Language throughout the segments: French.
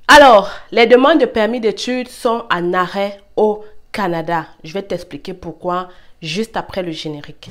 Alors, les demandes de permis d'études sont en arrêt au Canada. Je vais t'expliquer pourquoi juste après le générique.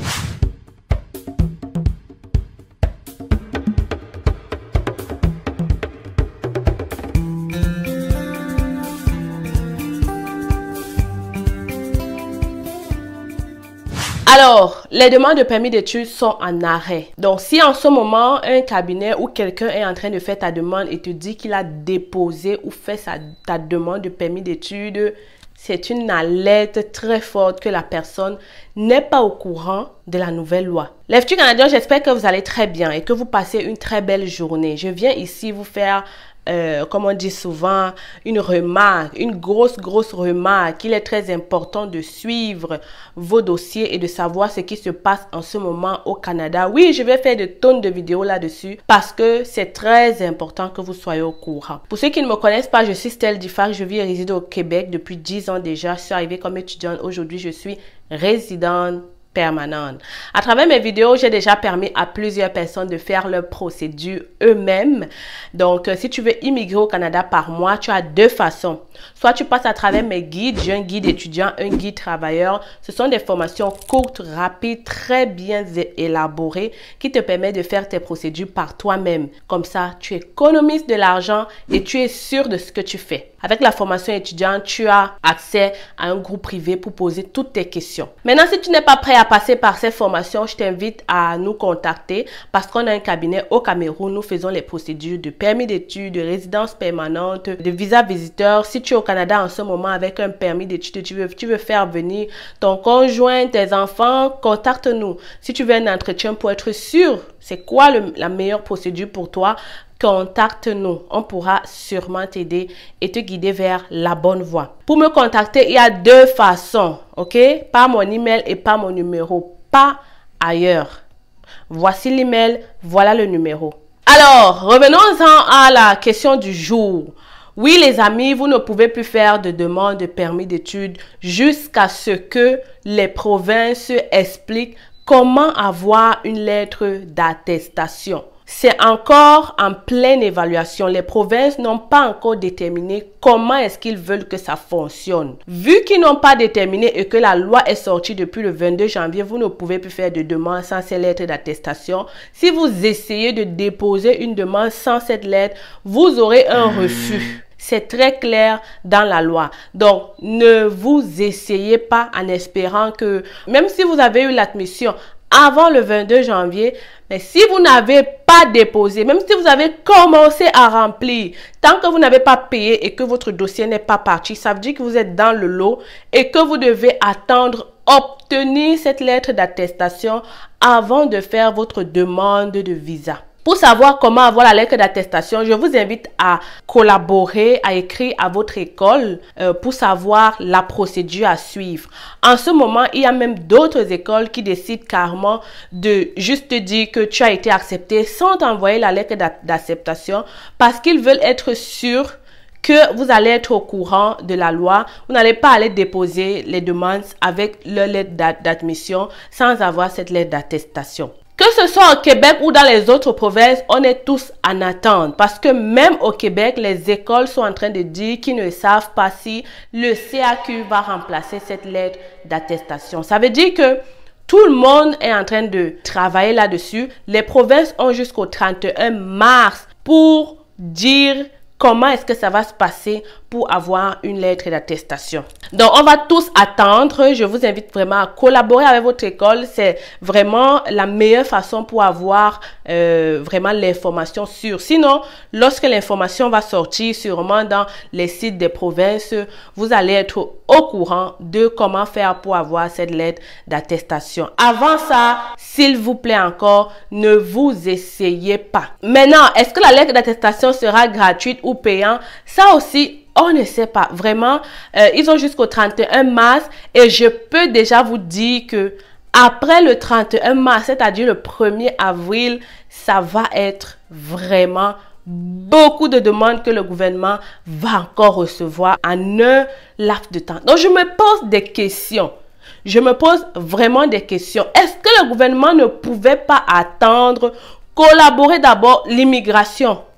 Alors, les demandes de permis d'études sont en arrêt. Donc, si en ce moment, un cabinet ou quelqu'un est en train de faire ta demande et te dit qu'il a déposé ou fait ta demande de permis d'études, c'est une alerte très forte que la personne n'est pas au courant de la nouvelle loi. Les futurs Canadiens, j'espère que vous allez très bien et que vous passez une très belle journée. Je viens ici vous faire comme on dit souvent, une remarque, une grosse remarque. Il est très important de suivre vos dossiers et de savoir ce qui se passe en ce moment au Canada. Oui, je vais faire de tonnes de vidéos là-dessus parce que c'est très important que vous soyez au courant. Pour ceux qui ne me connaissent pas, je suis Stell Diffac, je vis et réside au Québec depuis 10 ans déjà. Je suis arrivée comme étudiante. Aujourd'hui, je suis résidente permanente. À travers mes vidéos, j'ai déjà permis à plusieurs personnes de faire leur procédure eux-mêmes. Donc, si tu veux immigrer au Canada par mois, tu as deux façons. Soit tu passes à travers mes guides. J'ai un guide étudiant, un guide travailleur. Ce sont des formations courtes, rapides, très bien élaborées qui te permettent de faire tes procédures par toi-même. Comme ça, tu économises de l'argent et tu es sûr de ce que tu fais. Avec la formation étudiante, tu as accès à un groupe privé pour poser toutes tes questions. Maintenant, si tu n'es pas prêt à passer par ces formations, je t'invite à nous contacter parce qu'on a un cabinet au Cameroun. Nous faisons les procédures de permis d'études, de résidence permanente, de visa visiteur. Si tu es au Canada en ce moment avec un permis d'études, tu veux faire venir ton conjoint, tes enfants, contacte-nous. Si tu veux un entretien pour être sûr, c'est quoi la meilleure procédure pour toi? Contacte-nous, on pourra sûrement t'aider et te guider vers la bonne voie. Pour me contacter, il y a deux façons, ok? Par mon email et par mon numéro, pas ailleurs. Voici l'email, voilà le numéro. Alors, revenons-en à la question du jour. Oui, les amis, vous ne pouvez plus faire de demande de permis d'études jusqu'à ce que les provinces expliquent comment avoir une lettre d'attestation. C'est encore en pleine évaluation. Les provinces n'ont pas encore déterminé comment est-ce qu'ils veulent que ça fonctionne. Vu qu'ils n'ont pas déterminé et que la loi est sortie depuis le 22 janvier, vous ne pouvez plus faire de demande sans ces lettres d'attestation. Si vous essayez de déposer une demande sans cette lettre, vous aurez un refus. C'est très clair dans la loi. Donc, ne vous essayez pas en espérant que, même si vous avez eu l'admission avant le 22 janvier, mais si vous n'avez pas déposé, même si vous avez commencé à remplir, tant que vous n'avez pas payé et que votre dossier n'est pas parti, ça veut dire que vous êtes dans le lot et que vous devez attendre obtenir cette lettre d'attestation avant de faire votre demande de visa. Pour savoir comment avoir la lettre d'attestation, je vous invite à collaborer, à écrire à votre école pour savoir la procédure à suivre. En ce moment, il y a même d'autres écoles qui décident carrément de juste te dire que tu as été accepté sans t'envoyer la lettre d'acceptation parce qu'ils veulent être sûrs que vous allez être au courant de la loi. Vous n'allez pas aller déposer les demandes avec leur lettre d'admission sans avoir cette lettre d'attestation. Que ce soit au Québec ou dans les autres provinces, on est tous en attente. Parce que même au Québec, les écoles sont en train de dire qu'ils ne savent pas si le CAQ va remplacer cette lettre d'attestation. Ça veut dire que tout le monde est en train de travailler là-dessus. Les provinces ont jusqu'au 31 mars pour dire comment est-ce que ça va se passer pour avoir une lettre d'attestation. Donc, on va tous attendre. Je vous invite vraiment à collaborer avec votre école. C'est vraiment la meilleure façon pour avoir vraiment l'information sûre. Sinon, lorsque l'information va sortir sûrement dans les sites des provinces, vous allez être au courant de comment faire pour avoir cette lettre d'attestation. Avant ça, s'il vous plaît encore, ne vous essayez pas. Maintenant, est-ce que la lettre d'attestation sera gratuite ou payante? Ça aussi, on ne sait pas. Vraiment, ils ont jusqu'au 31 mars et je peux déjà vous dire que après le 31 mars, c'est-à-dire le 1er avril, ça va être vraiment beaucoup de demandes que le gouvernement va encore recevoir en un laps de temps. Donc, je me pose des questions. Je me pose vraiment des questions. Est-ce que le gouvernement ne pouvait pas attendre, collaborer d'abord l'immigration?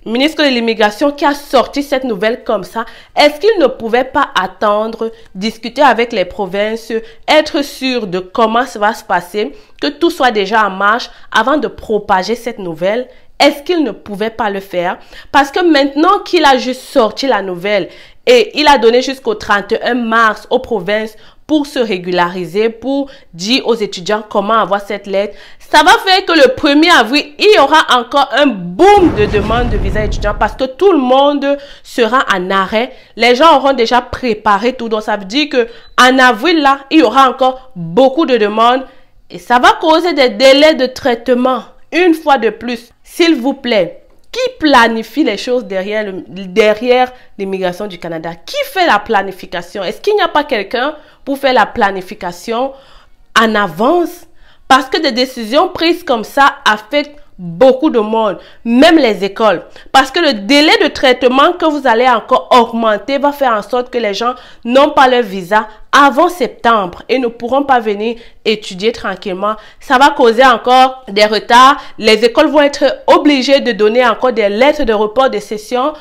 ministre de l'immigration qui a sorti cette nouvelle comme ça, est-ce qu'il ne pouvait pas attendre, discuter avec les provinces, être sûr de comment ça va se passer, que tout soit déjà en marche avant de propager cette nouvelle? Est-ce qu'il ne pouvait pas le faire? Parce que maintenant qu'il a juste sorti la nouvelle et il a donné jusqu'au 31 mars aux provinces pour se régulariser, pour dire aux étudiants comment avoir cette lettre, ça va faire que le 1er avril, il y aura encore un boom de demandes de visa étudiant parce que tout le monde sera en arrêt. Les gens auront déjà préparé tout. Donc, ça veut dire que en avril, là, il y aura encore beaucoup de demandes et ça va causer des délais de traitement. Une fois de plus, s'il vous plaît, qui planifie les choses derrière l'immigration du Canada? Qui fait la planification? Est-ce qu'il n'y a pas quelqu'un pour faire la planification en avance? Parce que des décisions prises comme ça affectent beaucoup de monde, même les écoles. Parce que le délai de traitement que vous allez encore augmenter va faire en sorte que les gens n'ont pas leur visa avant septembre et ne pourront pas venir étudier tranquillement. Ça va causer encore des retards. Les écoles vont être obligées de donner encore des lettres de report de session.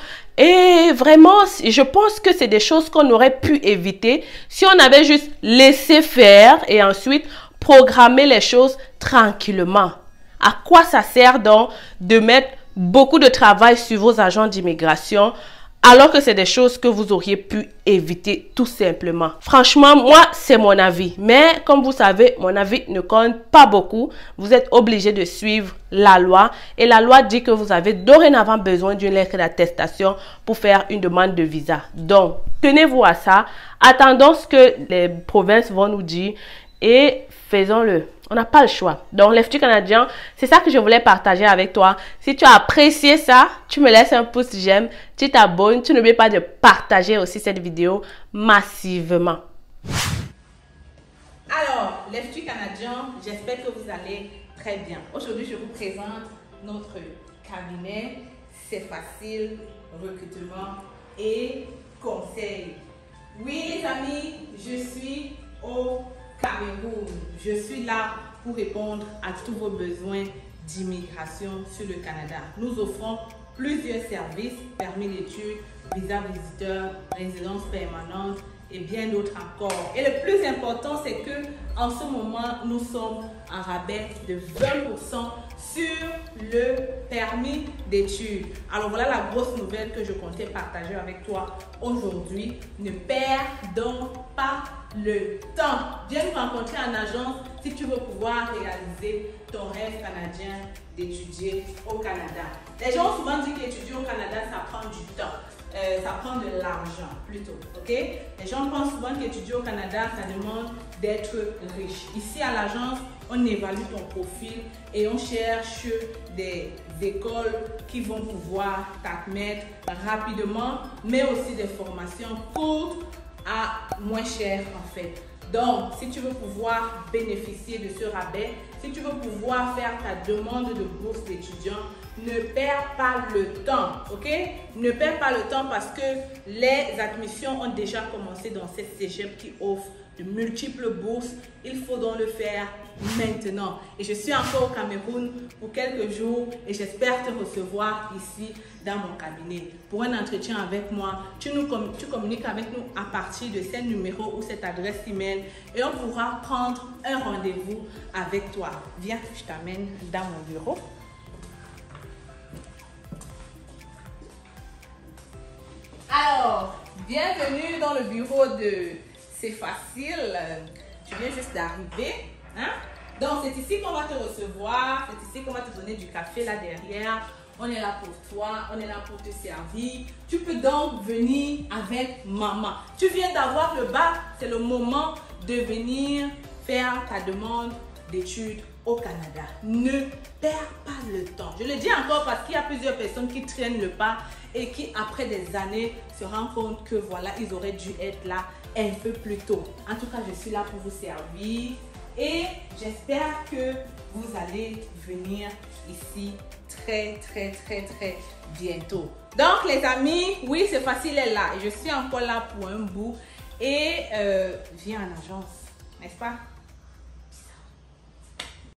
Et vraiment, je pense que c'est des choses qu'on aurait pu éviter si on avait juste laissé faire et ensuite programmer les choses tranquillement. À quoi ça sert donc de mettre beaucoup de travail sur vos agents d'immigration alors que c'est des choses que vous auriez pu éviter tout simplement? Franchement, moi, c'est mon avis. Mais comme vous savez, mon avis ne compte pas beaucoup. Vous êtes obligé de suivre la loi. Et la loi dit que vous avez dorénavant besoin d'une lettre d'attestation pour faire une demande de visa. Donc, tenez-vous à ça. Attendons ce que les provinces vont nous dire et faisons-le. On n'a pas le choix. Donc, l'FT canadien, c'est ça que je voulais partager avec toi. Si tu as apprécié ça, tu me laisses un pouce j'aime, tu t'abonnes, tu n'oublies pas de partager aussi cette vidéo massivement. Alors, l'FT canadien, j'espère que vous allez très bien. Aujourd'hui, je vous présente notre cabinet. C'est facile, recrutement et conseil. Oui, les amis, je suis au Cameroun. Je suis là pour répondre à tous vos besoins d'immigration sur le Canada. Nous offrons plusieurs services, permis d'études, visa visiteur, résidence permanente et bien d'autres encore. Et le plus important, c'est que en ce moment, nous sommes en rabais de 20% sur le permis d'études. Alors voilà la grosse nouvelle que je comptais partager avec toi aujourd'hui. Ne perds donc pas le temps. Viens nous rencontrer en agence si tu veux pouvoir réaliser ton rêve canadien d'étudier au Canada. Les gens ont souvent dit qu'étudier au Canada, ça prend du temps. Ça prend de l'argent plutôt, ok? Les gens pensent souvent qu'étudier au Canada, ça demande d'être riche. Ici à l'agence, on évalue ton profil et on cherche des écoles qui vont pouvoir t'admettre rapidement, mais aussi des formations courtes à moins cher en fait. Donc, si tu veux pouvoir bénéficier de ce rabais, si tu veux pouvoir faire ta demande de bourse d'étudiant, ne perds pas le temps, ok? Ne perds pas le temps parce que les admissions ont déjà commencé dans cette cégep qui offre de multiples bourses. Il faut donc le faire maintenant. Et je suis encore au Cameroun pour quelques jours et j'espère te recevoir ici dans mon cabinet pour un entretien avec moi. Tu communiques avec nous à partir de ce numéro ou cette adresse email et on pourra prendre un rendez-vous avec toi. Viens, je t'amène dans mon bureau. Alors, bienvenue dans le bureau de C'est facile. Tu viens juste d'arriver. Hein? Donc, c'est ici qu'on va te recevoir. C'est ici qu'on va te donner du café là derrière. On est là pour toi. On est là pour te servir. Tu peux donc venir avec maman. Tu viens d'avoir le bac. C'est le moment de venir faire ta demande d'études au Canada. Ne perds pas le temps. Je le dis encore parce qu'il y a plusieurs personnes qui traînent le pas et qui, après des années, se rendent compte que voilà, ils auraient dû être là un peu plus tôt. En tout cas, je suis là pour vous servir et j'espère que vous allez venir ici très bientôt. Donc, les amis, oui, c'est facile, elle est là. Et je suis encore là pour un bout et viens en agence, n'est-ce pas?